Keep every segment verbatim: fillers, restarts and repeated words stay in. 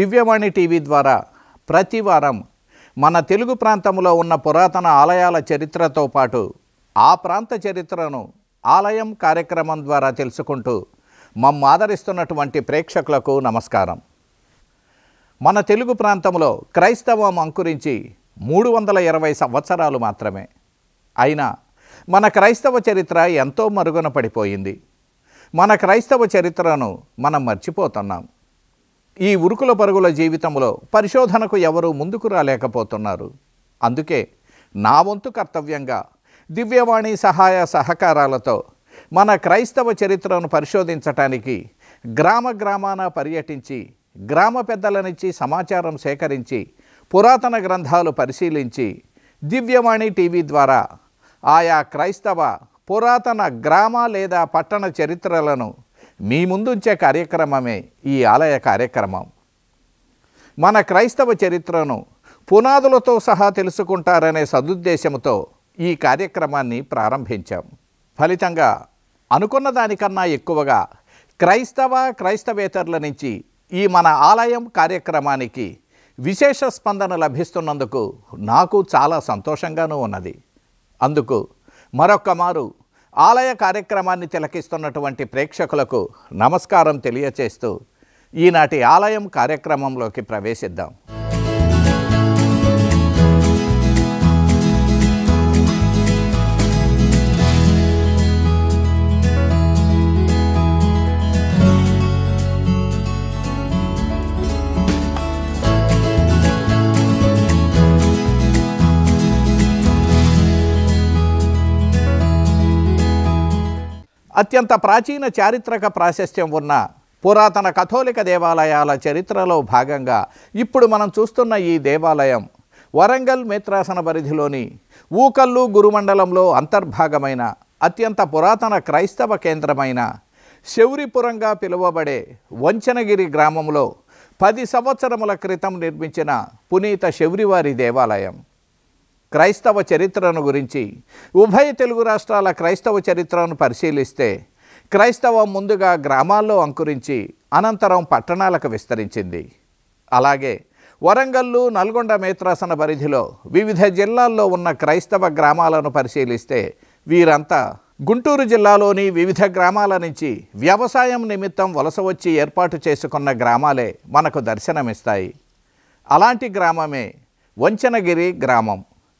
దివ్యవాణి TV ద్వారా ప్రతి వారం మన తెలుగు ప్రాంతంలో ఉన్న పురాతన ఆలయాల చరిత్రతో పాటు ఆ ప్రాంత చరిత్రను ఆలయం కార్యక్రమం ద్వారా తెలుసుకుంటూ మమ్మ ఆదరిస్తున్నటువంటి ప్రేక్షకులకు నమస్కారం. మన తెలుగు ప్రాంతంలో క్రైస్తవం అంకురించి మూడు వందల ఇరవై సంవత్సరాలు మాత్రమే. అయినా మన క్రైస్తవ చరిత్ర ఎంతో మరుగున పడిపోయింది. మన క్రైస్తవ చరిత్రను మనం మర్చిపోతున్నాం. ఈ ఉరుకుల పరుగుల జీవితంలో పరిశోధనకు ఎవరూ ముందుకు రాలేకపోతున్నారు. అందుకే నా వంతు కర్తవ్యంగా దివ్యవాణి సహాయ సహకారాలతో మన క్రైస్తవ చరిత్రను పరిశోధించటానికి గ్రామ గ్రామాన పర్యటించి గ్రామ పెద్దల నుంచి సమాచారం సేకరించి పురాతన గ్రంథాలు పరిశీలించి దివ్యవాణి టీవీ ద్వారా ఆయా క్రైస్తవ పురాతన గ్రామ లేదా పట్టణ చరిత్రలను మీ ముందుంచే కార్యక్రమమే ఈ ఆలయ కార్యక్రమం. మన క్రైస్తవ చరిత్రను పునాదులతో సహా తెలుసుకుంటారనే సదుద్దేశంతో ఈ కార్యక్రమాన్ని ప్రారంభించాం. ఫలితంగా అనుకున్న దానికన్నా ఎక్కువగా క్రైస్తవ క్రైస్తవేతరుల నుంచి ఈ మన ఆలయం కార్యక్రమానికి విశేష స్పందన లభిస్తున్నందుకు నాకు చాలా సంతోషంగానూ ఉన్నది. అందుకు మరొక్క మారు ఆలయ కార్యక్రమాన్ని తిలకిస్తున్నటువంటి ప్రేక్షకులకు నమస్కారం తెలియచేస్తూ ఈనాటి ఆలయం కార్యక్రమంలోకి ప్రవేశిద్దాం. అత్యంత ప్రాచీన చారిత్రక ప్రాశస్త్యం ఉన్న పురాతన కథోలిక దేవాలయాల చరిత్రలో భాగంగా ఇప్పుడు మనం చూస్తున్న ఈ దేవాలయం వరంగల్ మేత్రాసన పరిధిలోని ఊకల్లు గురుమండలంలో అంతర్భాగమైన అత్యంత పురాతన క్రైస్తవ కేంద్రమైన శౌరిపురంగా పిలువబడే వంచనగిరి గ్రామంలో పది సంవత్సరముల క్రితం నిర్మించిన పునీత శౌరివారి దేవాలయం. క్రైస్తవ చరిత్రను గురించి ఉభయ తెలుగు రాష్ట్రాల క్రైస్తవ చరిత్రను పరిశీలిస్తే క్రైస్తవం ముందుగా గ్రామాల్లో అంకురించి అనంతరం పట్టణాలకు విస్తరించింది. అలాగే వరంగల్లు నల్గొండ మేత్రాసన పరిధిలో వివిధ జిల్లాల్లో ఉన్న క్రైస్తవ గ్రామాలను పరిశీలిస్తే వీరంతా గుంటూరు జిల్లాలోని వివిధ గ్రామాల నుంచి వ్యవసాయం నిమిత్తం వలస వచ్చి ఏర్పాటు చేసుకున్న గ్రామాలే మనకు దర్శనమిస్తాయి. అలాంటి గ్రామమే వంచనగిరి గ్రామం.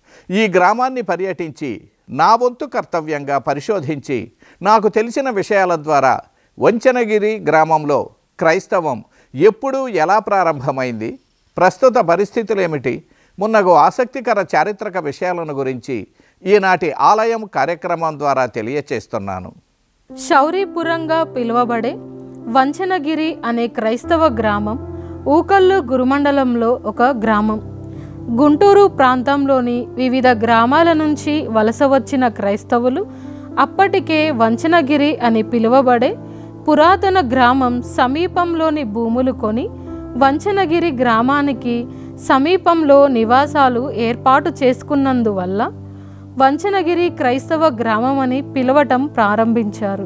ఈ గ్రామాన్ని పర్యటించి నా వంతు కర్తవ్యంగా పరిశోధించి నాకు తెలిసిన విషయాల ద్వారా వంచనగిరి గ్రామంలో క్రైస్తవం ఎప్పుడు ఎలా ప్రారంభమైంది, ప్రస్తుత పరిస్థితులు ఏమిటి, మున్నగు ఆసక్తికర చారిత్రక విషయాలను గురించి ఈనాటి ఆలయం కార్యక్రమం ద్వారా తెలియచేస్తున్నాను. శౌరిపురంగా పిలువబడే వంచనగిరి అనే క్రైస్తవ గ్రామం ఊకల్లు గురుమండలంలో ఒక గ్రామం. గుంటూరు ప్రాంతంలోని వివిధ గ్రామాల నుంచి వలస వచ్చిన క్రైస్తవులు అప్పటికే వంచనగిరి అని పిలువబడే పురాతన గ్రామం సమీపంలోని భూములు కొని వంచనగిరి గ్రామానికి సమీపంలో నివాసాలు ఏర్పాటు చేసుకున్నందువల్ల వంచనగిరి క్రైస్తవ గ్రామం అని పిలవటం ప్రారంభించారు.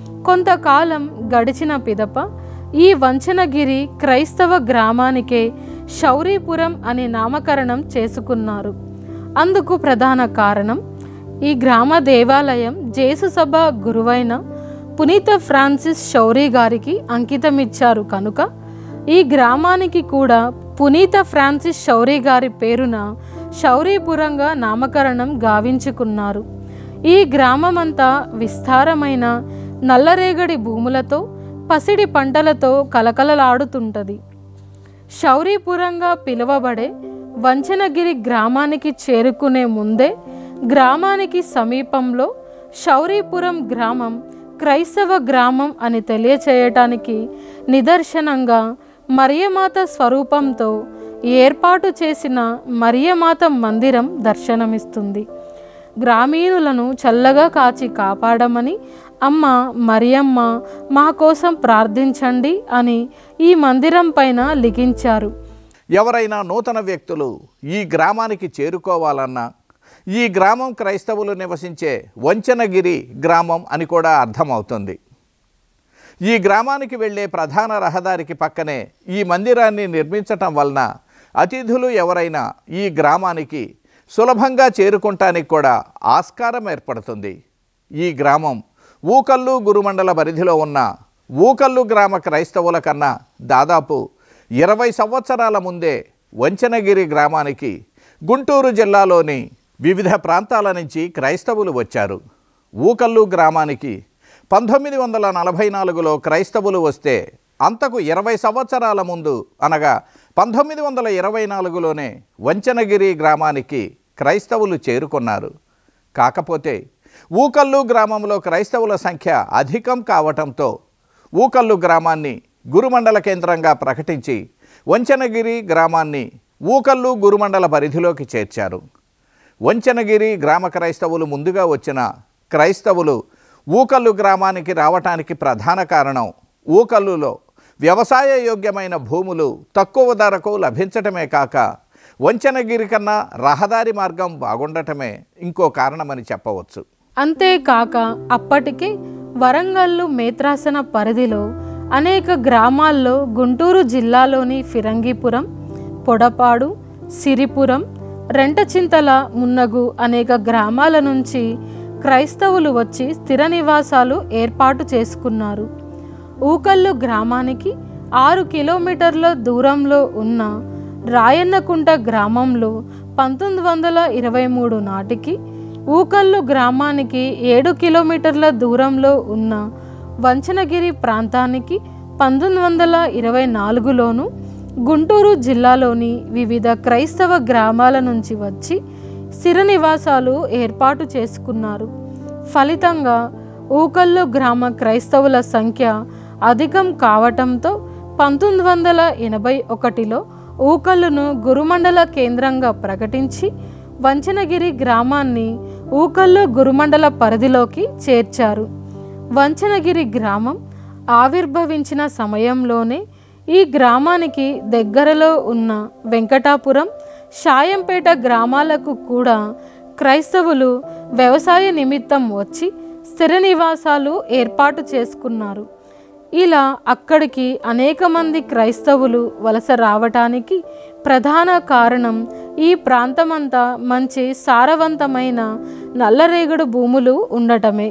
కొంతకాలం గడిచిన పిదప ఈ వంచనగిరి క్రైస్తవ గ్రామానికే శౌరిపురం అనే నామకరణం చేసుకున్నారు. అందుకు ప్రధాన కారణం ఈ గ్రామ దేవాలయం జేసు సభ గురువైన పునీత ఫ్రాన్సిస్ శౌరి గారికి అంకితమిచ్చారు కనుక ఈ గ్రామానికి కూడా పునీత ఫ్రాన్సిస్ శౌరి గారి పేరున శౌరిపురంగా నామకరణం గావించుకున్నారు. ఈ గ్రామమంతా విస్తారమైన నల్లరేగడి భూములతో పసిడి పంటలతో కలకలలాడుతుంటది. శౌరిపురంగా పిలువబడే వంచనగిరి గ్రామానికి చేరుకునే ముందే గ్రామానికి సమీపంలో శౌరిపురం గ్రామం క్రైస్తవ గ్రామం అని తెలియచేయటానికి నిదర్శనంగా మరియమాత స్వరూపంతో ఏర్పాటు చేసిన మరియమాత మందిరం దర్శనమిస్తుంది. గ్రామీణులను చల్లగా కాచి కాపాడమని అమ్మ మరియమ్మ మా కోసం ప్రార్థించండి అని ఈ మందిరం పైన లిఖించారు. ఎవరైనా నూతన వ్యక్తులు ఈ గ్రామానికి చేరుకోవాలన్నా ఈ గ్రామం క్రైస్తవులు నివసించే వంచనగిరి గ్రామం అని కూడా అర్థమవుతుంది. ఈ గ్రామానికి వెళ్ళే ప్రధాన రహదారికి పక్కనే ఈ మందిరాన్ని నిర్మించటం వలన అతిథులు ఎవరైనా ఈ గ్రామానికి సులభంగా చేరుకుంటానికి కూడా ఆస్కారం ఏర్పడుతుంది. ఈ గ్రామం ఊకల్లు గురుమండల పరిధిలో ఉన్న ఊకల్లు గ్రామ క్రైస్తవుల కన్నా దాదాపు ఇరవై సంవత్సరాల ముందే వంచనగిరి గ్రామానికి గుంటూరు జిల్లాలోని వివిధ ప్రాంతాల నుంచి క్రైస్తవులు వచ్చారు. ఊకల్లు గ్రామానికి పంతొమ్మిది వందల నలభై నాలుగులో క్రైస్తవులు వస్తే అంతకు ఇరవై సంవత్సరాల ముందు అనగా పంతొమ్మిది వందల ఇరవై నాలుగులోనే వంచనగిరి గ్రామానికి క్రైస్తవులు చేరుకున్నారు. కాకపోతే ఊకల్లు గ్రామంలో క్రైస్తవుల సంఖ్య అధికం కావటంతో ఊకల్లు గ్రామాన్ని గురుమండల కేంద్రంగా ప్రకటించి వంచనగిరి గ్రామాన్ని ఊకల్లు గురుమండల పరిధిలోకి చేర్చారు. వంచనగిరి గ్రామ క్రైస్తవులు ముందుగా వచ్చిన క్రైస్తవులు ఊకల్లు గ్రామానికి రావటానికి ప్రధాన కారణం ఊకల్లులో వ్యవసాయ యోగ్యమైన భూములు తక్కువ ధరకు లభించటమే కాక వంచనగిరి కన్నా రహదారి మార్గం బాగుండటమే ఇంకో కారణమని చెప్పవచ్చు. అంతేకాక అప్పటికే వరంగల్లు మేత్రాసన పరిధిలో అనేక గ్రామాల్లో గుంటూరు జిల్లాలోని ఫిరంగిపురం, పొడపాడు, సిరిపురం, రెంటచింతల మున్నగు అనేక గ్రామాల నుంచి క్రైస్తవులు వచ్చి స్థిర నివాసాలు ఏర్పాటు చేసుకున్నారు. ఊకల్లు గ్రామానికి ఆరు కిలోమీటర్ల దూరంలో ఉన్న రాయన్నకుంట గ్రామంలో పంతొమ్మిది వందల ఇరవై మూడు నాటికి, ఊకల్లు గ్రామానికి ఏడు కిలోమీటర్ల దూరంలో ఉన్న వంచనగిరి ప్రాంతానికి పంతొమ్మిది వందల ఇరవై నాలుగులోను గుంటూరు జిల్లాలోని వివిధ క్రైస్తవ గ్రామాల నుంచి వచ్చి స్థిర నివాసాలు ఏర్పాటు చేసుకున్నారు. ఫలితంగా ఊకల్లు గ్రామ క్రైస్తవుల సంఖ్య అధికం కావటంతో పంతొమ్మిది వందల ఎనభై ఒకటిలో ఊకల్లును గురుమండల కేంద్రంగా ప్రకటించి వంచనగిరి గ్రామాన్ని ఊకల్లు గురుమండల పరిధిలోకి చేర్చారు. వంచనగిరి గ్రామం ఆవిర్భవించిన సమయంలోనే ఈ గ్రామానికి దగ్గరలో ఉన్న వెంకటాపురం, షాయంపేట గ్రామాలకు కూడా క్రైస్తవులు వ్యవసాయ నిమిత్తం వచ్చి స్థిర నివాసాలు ఏర్పాటు చేసుకున్నారు. ఇలా అక్కడికి అనేక మంది క్రైస్తవులు వలస రావటానికి ప్రధాన కారణం ఈ ప్రాంతమంతా మంచి సారవంతమైన నల్లరేగడి భూములు ఉండటమే.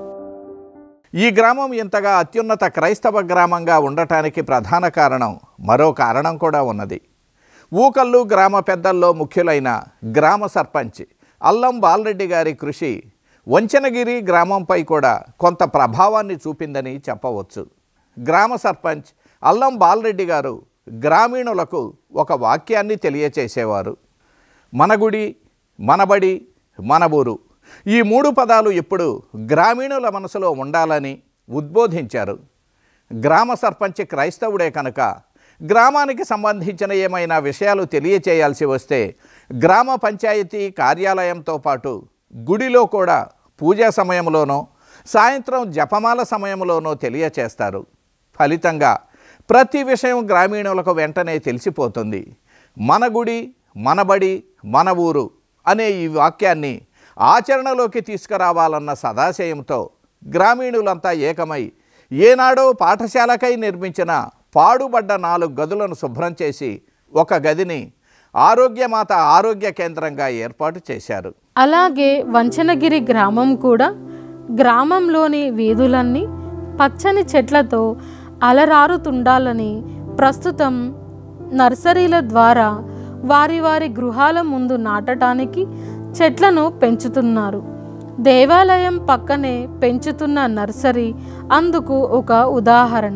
ఈ గ్రామం ఇంతగా అత్యున్నత క్రైస్తవ గ్రామంగా ఉండటానికి ప్రధాన కారణం మరో కారణం కూడా ఉన్నది. ఊకల్లు గ్రామ పెద్దల్లో ముఖ్యులైన గ్రామ సర్పంచ్ అల్లం బాలరెడ్డి గారి కృషి వంచనగిరి గ్రామంపై కూడా కొంత ప్రభావాన్ని చూపిందని చెప్పవచ్చు. గ్రామ సర్పంచ్ అల్లం బాలరెడ్డి గారు గ్రామీణులకు ఒక వాక్యాన్ని తెలియచేసేవారు. మనగుడి, మనబడి, మనబూరు ఈ మూడు పదాలు ఇప్పుడు గ్రామీణుల మనసులో ఉండాలని ఉద్బోధించారు. గ్రామ సర్పంచ్ క్రైస్తవుడే కనుక గ్రామానికి సంబంధించిన ఏమైనా విషయాలు తెలియచేయాల్సి వస్తే గ్రామ పంచాయతీ కార్యాలయంతో పాటు గుడిలో కూడా పూజా సమయంలోనో సాయంత్రం జపమాల సమయంలోనో తెలియచేస్తారు. ఫలితంగా ప్రతి విషయం గ్రామీణులకు వెంటనే తెలిసిపోతుంది. మన గుడి, మనబడి, మన ఊరు అనే ఈ వాక్యాన్ని ఆచరణలోకి తీసుకురావాలన్న సదాశయంతో గ్రామీణులంతా ఏకమై ఏనాడో పాఠశాలకై నిర్మించిన పాడుబడ్డ నాలుగు గదులను శుభ్రం చేసి ఒక గదిని ఆరోగ్యమాత ఆరోగ్య కేంద్రంగా ఏర్పాటు చేశారు. అలాగే వంచనగిరి గ్రామం కూడా గ్రామంలోని వీధులన్నీ పచ్చని చెట్లతో అలరారుతుండాలని ప్రస్తుతం నర్సరీల ద్వారా వారి వారి గృహాల ముందు నాటడానికి చెట్లను పెంచుతున్నారు. దేవాలయం పక్కనే పెంచుతున్న నర్సరీ అందుకు ఒక ఉదాహరణ.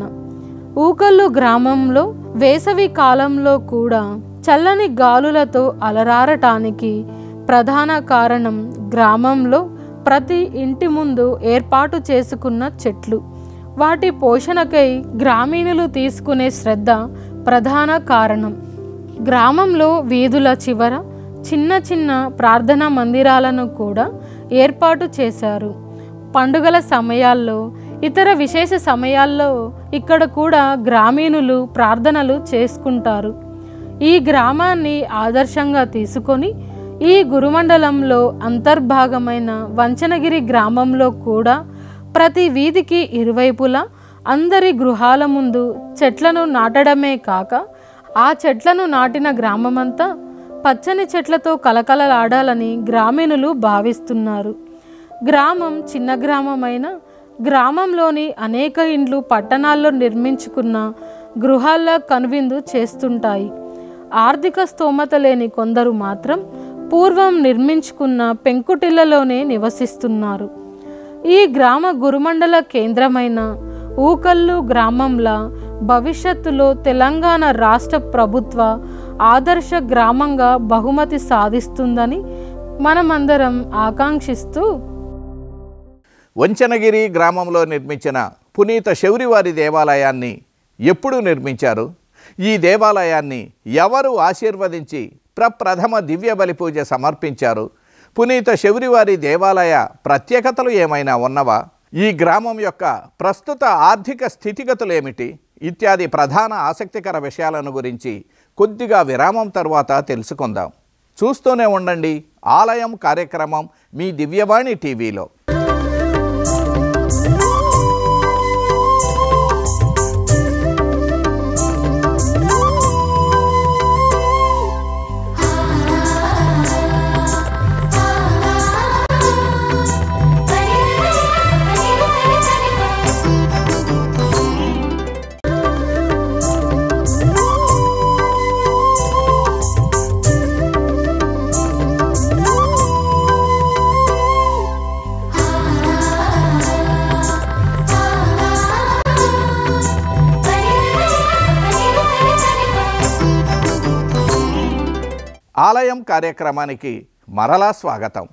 ఊకల్లు గ్రామంలో వేసవి కాలంలో కూడా చల్లని గాలులతో అలరారటానికి ప్రధాన కారణం గ్రామంలో ప్రతి ఇంటి ముందు ఏర్పాటు చేసుకున్న చెట్లు. వాటి పోషణకై గ్రామీణులు తీసుకునే శ్రద్ధ ప్రధాన కారణం. గ్రామంలో వీధుల చివర చిన్న చిన్న ప్రార్థనా మందిరాలను కూడా ఏర్పాటు చేశారు. పండుగల సమయాల్లో, ఇతర విశేష సమయాల్లో ఇక్కడ కూడా గ్రామీణులు ప్రార్థనలు చేసుకుంటారు. ఈ గ్రామాన్ని ఆదర్శంగా తీసుకొని ఈ గురుమండలంలో అంతర్భాగమైన వంచనగిరి గ్రామంలో కూడా ప్రతి వీధికి ఇరువైపులా అందరి గృహాల ముందు చెట్లను నాటడమే కాక ఆ చెట్లను నాటిన గ్రామమంతా పచ్చని చెట్లతో కలకలలాడాలని గ్రామీణులు భావిస్తున్నారు. గ్రామం చిన్న గ్రామమైన గ్రామంలోని అనేక ఇండ్లు పట్టణాల్లో నిర్మించుకున్న గృహాల్లో కనువిందు చేస్తుంటాయి. ఆర్థిక స్తోమత లేని కొందరు మాత్రం పూర్వం నిర్మించుకున్న పెంకుటిళ్లలోనే నివసిస్తున్నారు. ఈ గ్రామ గురుమండల కేంద్రమైన ఊకల్లు గ్రామంలా భవిష్యత్తులో తెలంగాణ రాష్ట్ర ప్రభుత్వ ఆదర్శ గ్రామంగా బహుమతి సాధిస్తుందని మనమందరం ఆకాంక్షిస్తూ వంచనగిరి గ్రామంలో నిర్మించిన పునీత శౌరివారి దేవాలయాన్ని ఎప్పుడు నిర్మించారు? ఈ దేవాలయాన్ని ఎవరు ఆశీర్వదించి ప్రప్రథమ దివ్య బలి పూజ సమర్పించారు? పునీత శౌరివారి దేవాలయ ప్రత్యేకతలు ఏమైనా ఉన్నవా? ఈ గ్రామం యొక్క ప్రస్తుత ఆర్థిక స్థితిగతులు ఏమిటి? ఇత్యాది ప్రధాన ఆసక్తికర విషయాలను గురించి కొద్దిగా విరామం తర్వాత తెలుసుకుందాం. చూస్తూనే ఉండండి ఆలయం కార్యక్రమం మీ దివ్యవాణి టీవీలో. ఆలయం కార్యక్రమానికి మరలా స్వాగతం.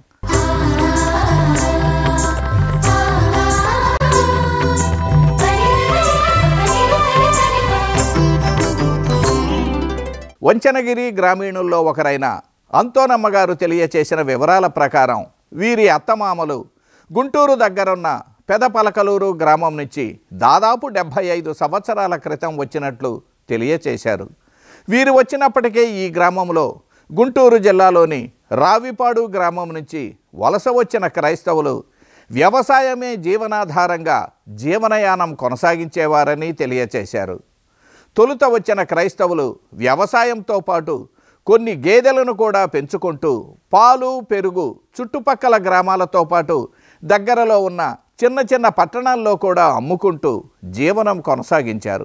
వంచనగిరి గ్రామీణుల్లో ఒకరైన అంతోనమ్మ గారు తెలియచేసిన వివరాల ప్రకారం వీరి అత్తమామలు గుంటూరు దగ్గరున్న పెదపలకలూరు గ్రామం నుంచి దాదాపు డెబ్భై ఐదు సంవత్సరాల క్రితం వచ్చినట్లు తెలియచేశారు. వీరు వచ్చినప్పటికే ఈ గ్రామంలో గుంటూరు జిల్లాలోని రావిపాడు గ్రామం నుంచి వలస వచ్చిన క్రైస్తవులు వ్యవసాయమే జీవనాధారంగా జీవనయానం కొనసాగించేవారని తెలియచేశారు. తొలుత వచ్చిన క్రైస్తవులు వ్యవసాయంతో పాటు కొన్ని గేదెలను కూడా పెంచుకుంటూ పాలు పెరుగు చుట్టుపక్కల గ్రామాలతో పాటు దగ్గరలో ఉన్న చిన్న చిన్న పట్టణాల్లో కూడా అమ్ముకుంటూ జీవనం కొనసాగించారు.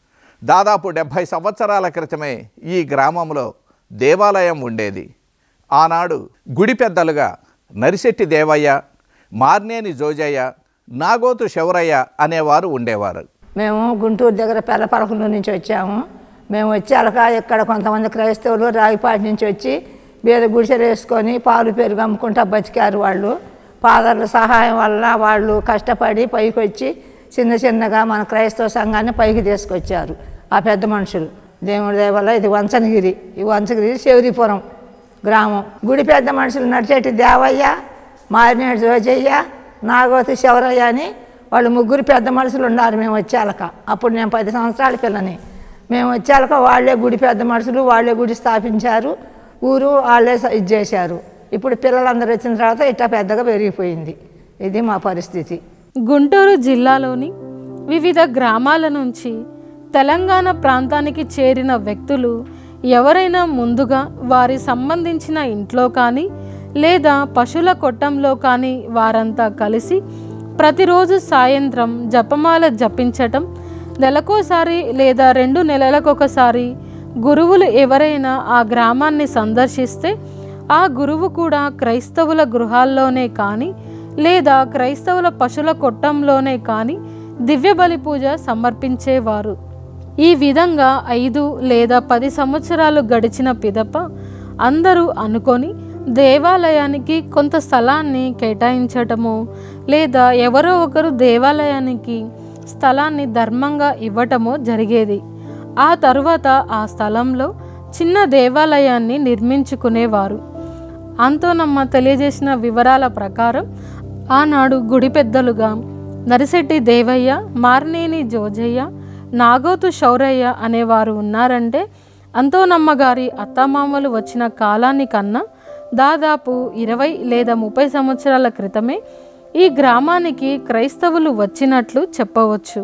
దాదాపు డెబ్భై సంవత్సరాల క్రితమే ఈ గ్రామంలో దేవాలయం ఉండేది. ఆనాడు గుడి పెద్దలుగా నరిశెట్టి దేవయ్య, మార్నేని జోజయ్య, నాగోతు శౌరయ్య అనేవారు ఉండేవారు. మేము గుంటూరు దగ్గర పెదపలకలూరు నుంచి వచ్చాము. మేము వచ్చాక ఇక్కడ కొంతమంది క్రైస్తవులు రాగిపాటి నుంచి వచ్చి బీద గుడిసెలు వేసుకొని పాలు పెరుగు అమ్ముకుంటా బతికారు. వాళ్ళు ఫాదర్ల సహాయం వల్ల వాళ్ళు కష్టపడి పైకి వచ్చి చిన్న చిన్నగా మన క్రైస్తవ సంఘాన్ని పైకి తీసుకొచ్చారు ఆ పెద్ద మనుషులు. దేవుడి దయ వల్ల ఇది వంచనగిరి, ఈ వంచగిరి శౌరిపురం గ్రామం. గుడి పెద్ద మనుషులు నడిచేటి దేవయ్య, మారినేటి జోజయ్య, నాగోతి శౌరయ్య అని వాళ్ళు ముగ్గురు పెద్ద మనుషులు ఉన్నారు మేము వచ్చాక. అప్పుడు నేను పది సంవత్సరాల పిల్లని. మేము వచ్చాక వాళ్ళే గుడి పెద్ద మనుషులు, వాళ్ళే గుడి స్థాపించారు, ఊరు వాళ్ళే ఇది చేశారు. ఇప్పుడు పిల్లలందరూ వచ్చిన తర్వాత ఇట్లా పెద్దగా పెరిగిపోయింది. ఇది మా పరిస్థితి. గుంటూరు జిల్లాలోని వివిధ గ్రామాల నుంచి తెలంగాణ ప్రాంతానికి చేరిన వ్యక్తులు ఎవరైనా ముందుగా వారి సంబంధించిన ఇంట్లో కానీ లేదా పశువుల కొట్టంలో కానీ వారంతా కలిసి ప్రతిరోజు సాయంత్రం జపమాల జపించటం, నెలకోసారి లేదా రెండు నెలలకొకసారి గురువులు ఎవరైనా ఆ గ్రామాన్ని సందర్శిస్తే ఆ గురువు కూడా క్రైస్తవుల గృహాల్లోనే కానీ లేదా క్రైస్తవుల పశువుల కొట్టంలోనే కానీ దివ్య బలి పూజ సమర్పించేవారు. ఈ విధంగా ఐదు లేదా పది సంవత్సరాలు గడిచిన పిదప అందరూ అనుకొని దేవాలయానికి కొంత స్థలాన్ని కేటాయించటమో లేదా ఎవరో ఒకరు దేవాలయానికి స్థలాన్ని ధర్మంగా ఇవ్వటమో జరిగేది. ఆ తరువాత ఆ స్థలంలో చిన్న దేవాలయాన్ని నిర్మించుకునేవారు. అంతోనమ్మ తెలియజేసిన వివరాల ప్రకారం ఆనాడు గుడి పెద్దలుగా నరిశెట్టి దేవయ్య, మార్నేని జోజయ్య, నాగోతు శౌరయ్య అనేవారు ఉన్నారంటే అంతోనమ్మ గారి అత్తమామలు వచ్చిన కాలాని కన్నా దాదాపు ఇరవై లేదా ముప్పై సంవత్సరాల క్రితమే ఈ గ్రామానికి క్రైస్తవులు వచ్చినట్లు చెప్పవచ్చు.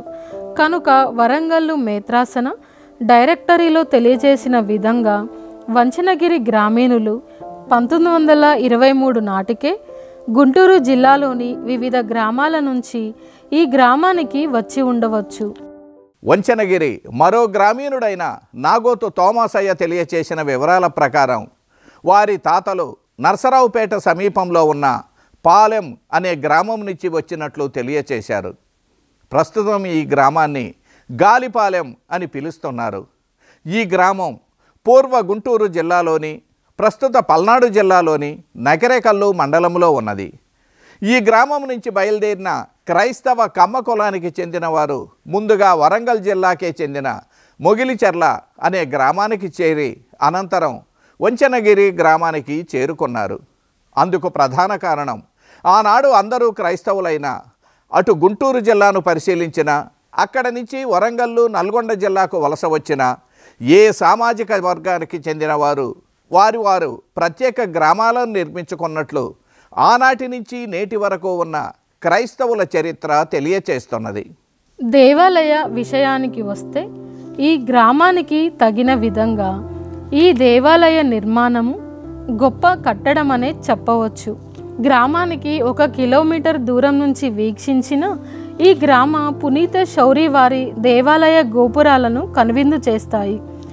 కనుక వరంగల్లు మేత్రాసన డైరెక్టరీలో తెలియజేసిన విధంగా వంచనగిరి గ్రామీణులు పంతొమ్మిది వందల ఇరవై మూడు నాటికే గుంటూరు జిల్లాలోని వివిధ గ్రామాల నుంచి ఈ గ్రామానికి వచ్చి ఉండవచ్చు. వంచనగిరి మరో గ్రామీణుడైన నాగోతు తోమాసయ్య తెలియచేసిన వివరాల ప్రకారం వారి తాతలు నరసరావుపేట సమీపంలో ఉన్న పాలెం అనే గ్రామం నుంచి వచ్చినట్లు తెలియచేశారు. ప్రస్తుతం ఈ గ్రామాన్ని గాలిపాలెం అని పిలుస్తున్నారు. ఈ గ్రామం పూర్వ గుంటూరు జిల్లాలోని ప్రస్తుత పల్నాడు జిల్లాలోని నకరేకల్లు మండలంలో ఉన్నది. ఈ గ్రామం నుంచి బయలుదేరిన క్రైస్తవ కమ్మ కులానికి చెందిన వారు ముందుగా వరంగల్ జిల్లాకే చెందిన మొగిలిచెర్ల అనే గ్రామానికి చేరి అనంతరం వంచనగిరి గ్రామానికి చేరుకున్నారు. అందుకు ప్రధాన కారణం ఆనాడు అందరూ క్రైస్తవులైన అటు గుంటూరు జిల్లాను పరిశీలించిన అక్కడ నుంచి వరంగల్లు నల్గొండ జిల్లాకు వలస వచ్చిన ఏ సామాజిక వర్గానికి చెందిన వారు వారి వారు ప్రత్యేక గ్రామాలను నిర్మించుకున్నట్లు ఆనాటి నుంచి నేటి వరకు ఉన్న క్రైస్తవుల చరిత్ర తెలియచేస్తున్నది. దేవాలయ విషయానికి వస్తే ఈ గ్రామానికి తగిన విధంగా ఈ దేవాలయ నిర్మాణము గొప్ప కట్టడమనే చెప్పవచ్చు. గ్రామానికి ఒక కిలోమీటర్ దూరం నుంచి వీక్షించిన ఈ గ్రామ పునీత శౌరి వారి దేవాలయ గోపురాలను కనువిందు చేస్తాయి.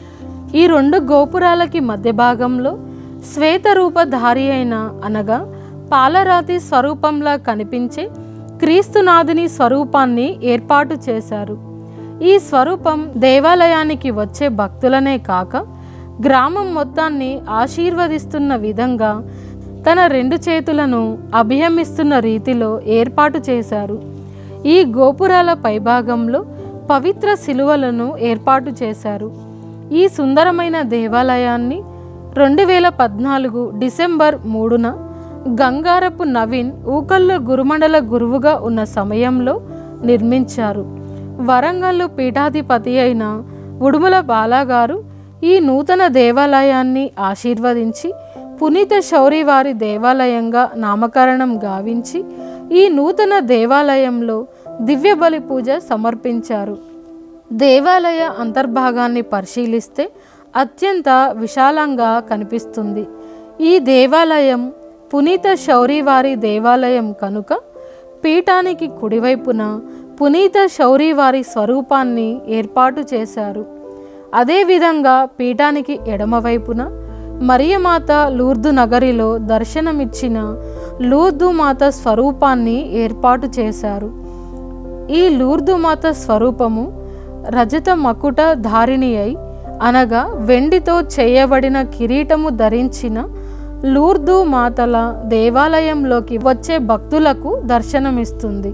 ఈ రెండు గోపురాలకి మధ్య భాగంలో శ్వేతరూపధారి అయిన అనగా పాలరాతి స్వరూపంలా కనిపించే క్రీస్తునాథుని స్వరూపాన్ని ఏర్పాటు చేశారు. ఈ స్వరూపం దేవాలయానికి వచ్చే భక్తులనే కాక గ్రామం మొత్తాన్ని ఆశీర్వదిస్తున్న విధంగా తన రెండు చేతులను అభియమిస్తున్న రీతిలో ఏర్పాటు చేశారు. ఈ గోపురాల పైభాగంలో పవిత్ర శిలువలను ఏర్పాటు చేశారు. ఈ సుందరమైన దేవాలయాన్ని రెండు వేల పద్నాలుగు డిసెంబర్ మూడున గంగారపు నవీన్ ఊకల్లు గురుమండల గురువుగా ఉన్న సమయంలో నిర్మించారు. వరంగల్లు పీఠాధిపతి అయిన ఉడుమల బాలాగారు ఈ నూతన దేవాలయాన్ని ఆశీర్వదించి పునీత శౌరి వారి దేవాలయంగా నామకరణం గావించి ఈ నూతన దేవాలయంలో దివ్య బలి పూజ సమర్పించారు. దేవాలయ అంతర్భాగాన్ని పరిశీలిస్తే అత్యంత విశాలంగా కనిపిస్తుంది. ఈ దేవాలయం పునీత శౌరి వారి దేవాలయం కనుక పీఠానికి కుడివైపున పునీత శౌరి వారి స్వరూపాన్ని ఏర్పాటు చేశారు. అదేవిధంగా పీఠానికి ఎడమవైపున మరియమాత లూర్దు నగరిలో దర్శనమిచ్చిన లూర్దు మాత స్వరూపాన్ని ఏర్పాటు చేశారు. ఈ లూర్దు మాత స్వరూపము రజత మకుట ధారిణి అయి అనగా వెండితో చేయబడిన కిరీటము ధరించిన లూర్దు మాతల దేవాలయంలోకి వచ్చే భక్తులకు దర్శనమిస్తుంది.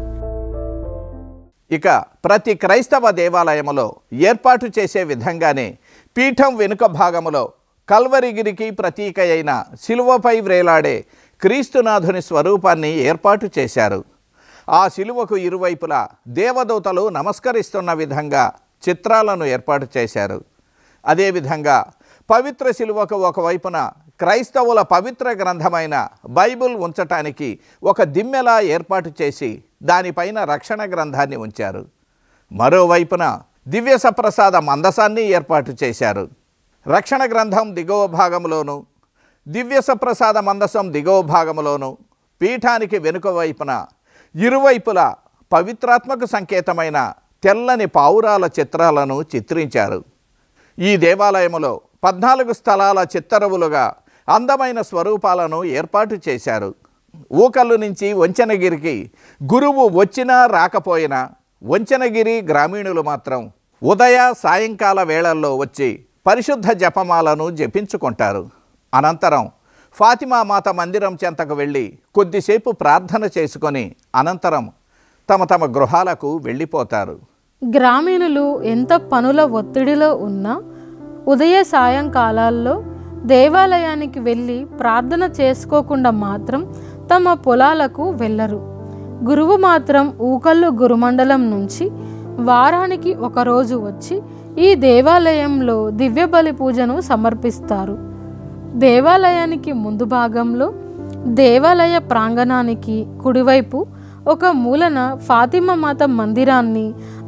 ఇక ప్రతి క్రైస్తవ దేవాలయములో ఏర్పాటు చేసే విధంగానే పీఠం వెనుక భాగములో కల్వరిగిరికి ప్రతీక అయిన శిలువపై వ్రేలాడే క్రీస్తునాథుని స్వరూపాన్ని ఏర్పాటు చేశారు. ఆ శిలువకు ఇరువైపులా దేవదూతలు నమస్కరిస్తున్న విధంగా చిత్రాలను ఏర్పాటు చేశారు. అదేవిధంగా పవిత్ర శిలువకు ఒకవైపున క్రైస్తవుల పవిత్ర గ్రంథమైన బైబిల్ ఉంచటానికి ఒక దిమ్మెలా ఏర్పాటు చేసి దానిపైన రక్షణ గ్రంథాన్ని ఉంచారు. మరోవైపున దివ్య సప్రసాద మందసాన్ని ఏర్పాటు చేశారు. రక్షణ గ్రంథం దిగువ భాగంలోను దివ్య సప్రసాద మందసం దిగువ భాగంలోను పీఠానికి వెనుక వైపున ఇరువైపులా పవిత్రాత్మక సంకేతమైన తెల్లని పావురాల చిత్రాలను చిత్రించారు. ఈ దేవాలయములో పద్నాలుగు స్థలాల చిత్తరువులుగా అందమైన స్వరూపాలను ఏర్పాటు చేశారు. ఊకల్లు నుంచి వంచనగిరికి గురువు వచ్చినా రాకపోయినా వంచనగిరి గ్రామీణులు మాత్రం ఉదయ సాయంకాల వేళల్లో వచ్చి పరిశుద్ధ జపమాలను జపించుకుంటారు. అనంతరం ఫాతిమా మాత మందిరం చెంతకు వెళ్ళి కొద్దిసేపు ప్రార్థన చేసుకొని అనంతరం తమ తమ గృహాలకు వెళ్ళిపోతారు. గ్రామీణులు ఎంత పనుల ఒత్తిడిలో ఉన్నా ఉదయ సాయంకాలాల్లో దేవాలయానికి వెళ్ళి ప్రార్థన చేసుకోకుండా మాత్రం తమ పొలాలకు వెళ్ళరు. గురువు మాత్రం ఊకల్లు గురుమండలం నుంచి వారానికి ఒకరోజు వచ్చి ఈ దేవాలయంలో దివ్య బలి పూజను సమర్పిస్తారు. దేవాలయానికి ముందు భాగంలో దేవాలయ ప్రాంగణానికి కుడివైపు ఒక మూలన ఫాతిమా మాత మందిరాన్ని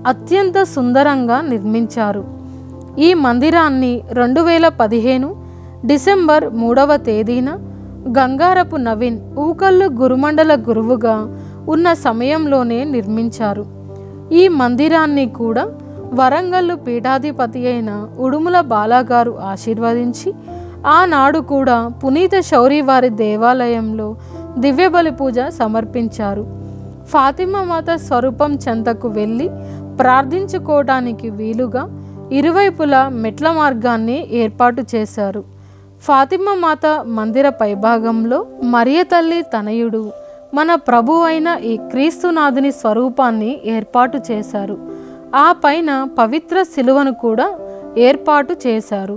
అత్యంత సుందరంగా నిర్మించారు. ఈ మందిరాన్ని రెండు వేల పదిహేను డిసెంబర్ మూడవ తేదీన గంగారపు నవీన్ ఊకల్లు గురుమండల గురువుగా ఉన్న సమయంలోనే నిర్మించారు. ఈ మందిరాన్ని కూడా వరంగల్లు పీఠాధిపతి అయిన ఉడుముల బాలాగారు ఆశీర్వదించి ఆనాడు కూడా పునీత శౌరి వారి దేవాలయంలో దివ్యబలి పూజ సమర్పించారు. ఫాతిమా మాత స్వరూపం చెంతకు వెళ్ళి ప్రార్థించుకోవడానికి వీలుగా ఇరువైపులా మెట్ల మార్గాన్ని ఏర్పాటు చేశారు. ఫాతిమా మాత మందిర పైభాగంలో మరియ తల్లి తనయుడు మన ప్రభు అయిన ఈ క్రీస్తునాథుని స్వరూపాన్ని ఏర్పాటు చేశారు. ఆ పైన పవిత్ర శిలువను కూడా ఏర్పాటు చేశారు.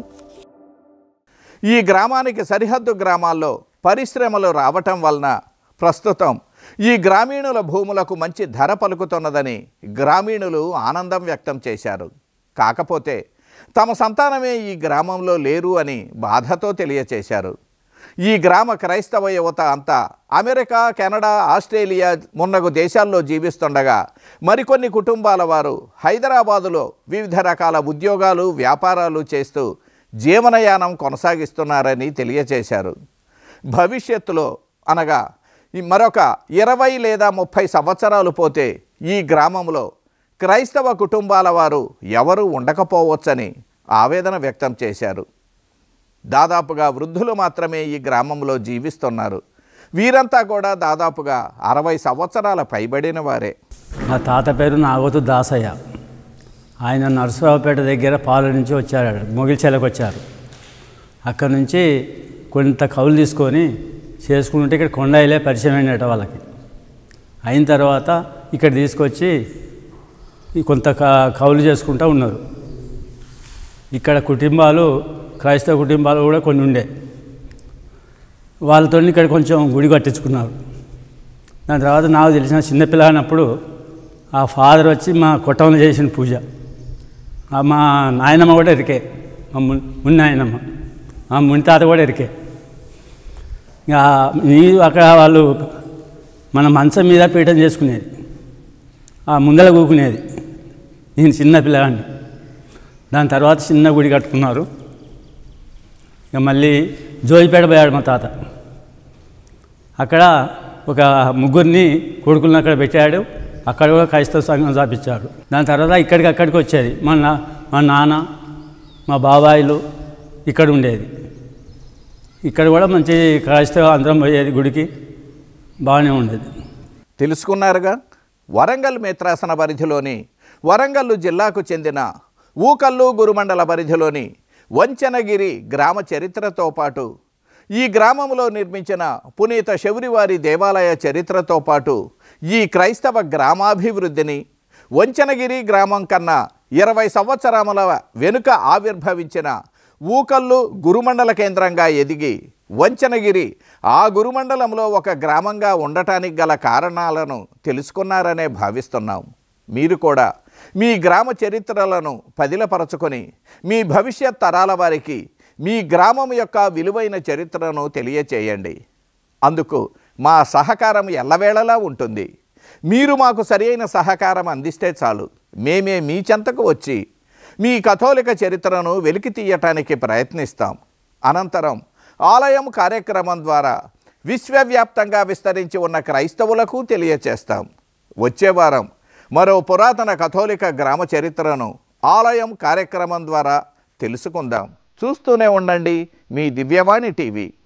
ఈ గ్రామానికి సరిహద్దు గ్రామాల్లో పరిశ్రమలు రావటం వలన ప్రస్తుతం ఈ గ్రామీణుల భూములకు మంచి ధర పలుకుతున్నదని గ్రామీణులు ఆనందం వ్యక్తం చేశారు. కాకపోతే తమ సంతానమే ఈ గ్రామంలో లేరు అని బాధతో తెలియచేశారు. ఈ గ్రామ క్రైస్తవ యువత అంతా అమెరికా, కెనడా, ఆస్ట్రేలియా మున్నగు దేశాల్లో జీవిస్తుండగా మరికొన్ని కుటుంబాల వారు హైదరాబాదులో వివిధ రకాల ఉద్యోగాలు, వ్యాపారాలు చేస్తూ జీవనయానం కొనసాగిస్తున్నారని తెలియచేశారు. భవిష్యత్తులో అనగా మరొక ఇరవై లేదా ముప్పై సంవత్సరాలు పోతే ఈ గ్రామంలో క్రైస్తవ కుటుంబాల వారు ఎవరూ ఉండకపోవచ్చని ఆవేదన వ్యక్తం చేశారు. దాదాపుగా వృద్ధులు మాత్రమే ఈ గ్రామంలో జీవిస్తున్నారు. వీరంతా కూడా దాదాపుగా అరవై సంవత్సరాల పైబడిన వారే. మా తాత పేరు నాగోతు దాసయ్య. ఆయన నరసరావుపేట దగ్గర పాల నుంచి వచ్చారు, మొగిల్చెలకు వచ్చారు. అక్కడ నుంచి కొంత కౌలు తీసుకొని చేసుకుంటే ఇక్కడ కొండాయిలే పరిచయం అయినట్టు వాళ్ళకి. అయిన తర్వాత ఇక్కడ తీసుకొచ్చి కొంత కౌలు చేసుకుంటూ ఉన్నారు. ఇక్కడ కుటుంబాలు, క్రైస్తవ కుటుంబాలు కూడా కొన్ని ఉండే, వాళ్ళతో ఇక్కడ కొంచెం గుడి కట్టించుకున్నారు. దాని తర్వాత నాకు తెలిసిన చిన్నపిల్లనప్పుడు ఆ ఫాదర్ వచ్చి మా కొట్టంలో చేసిన పూజ, మా నాయనమ్మ కూడా ఎరికే, మా ముని నాయనమ్మ, మా ముని తాత కూడా ఎరికే. ఇంకా నీరు అక్కడ వాళ్ళు మన మంచం మీద పీఠం చేసుకునేది, ఆ ముందర కూకునేది. నేను చిన్న పిల్లగాడిని. దాని తర్వాత చిన్న గుడి కట్టుకున్నారు. ఇక మళ్ళీ జోయిపేట పోయాడు మా తాత. అక్కడ ఒక ముగ్గురిని కొడుకులను అక్కడ పెట్టాడు. అక్కడ కూడా క్రైస్తవ సంఘం స్థాపించాడు. దాని తర్వాత ఇక్కడికి అక్కడికి వచ్చేది మా నా మా నాన్న, మా బాబాయిలు ఇక్కడ ఉండేది. ఇక్కడ కూడా మంచి క్రైస్తవ అందరం పోయేది గుడికి, బాగానే ఉండేది. తెలుసుకున్నారుగా, వరంగల్ మేత్రాసన పరిధిలోని వరంగల్లు జిల్లాకు చెందిన ఊకల్లు గురుమండల పరిధిలోని వంచనగిరి గ్రామ చరిత్రతో పాటు ఈ గ్రామంలో నిర్మించిన పునీత శౌరివారి దేవాలయ చరిత్రతో పాటు ఈ క్రైస్తవ గ్రామాభివృద్ధిని, వంచనగిరి గ్రామం కన్నా ఇరవై సంవత్సరముల వెనుక ఆవిర్భవించిన ఊకల్లు గురుమండల కేంద్రంగా ఎదిగి వంచనగిరి ఆ గురుమండలంలో ఒక గ్రామంగా ఉండటానికి గల కారణాలను తెలుసుకున్నారనే భావిస్తున్నాం. మీరు కూడా మీ గ్రామ చరిత్రలను పదిలపరచుకొని మీ భవిష్యత్ తరాల వారికి మీ గ్రామం యొక్క విలువైన చరిత్రను తెలియచేయండి. అందుకు మా సహకారం ఎల్లవేళలా ఉంటుంది. మీరు మాకు సరియైన సహకారం అందిస్తే చాలు. మేమే మీ చెంతకు వచ్చి మీ కథోలిక చరిత్రను వెలికి తీయటానికి ప్రయత్నిస్తాం. అనంతరం ఆలయం కార్యక్రమం ద్వారా విశ్వవ్యాప్తంగా విస్తరించి ఉన్న క్రైస్తవులకు తెలియచేస్తాం. వచ్చే వారం మరో పురాతన కథోలిక గ్రామ చరిత్రను ఆలయం కార్యక్రమం ద్వారా తెలుసుకుందాం. చూస్తూనే ఉండండి మీ దివ్యవాణి టీవీ.